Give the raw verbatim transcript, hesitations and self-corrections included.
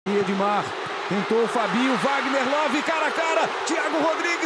Edmar, tentou o Fabinho, Wagner Love, cara a cara, Thiago Rodrigues.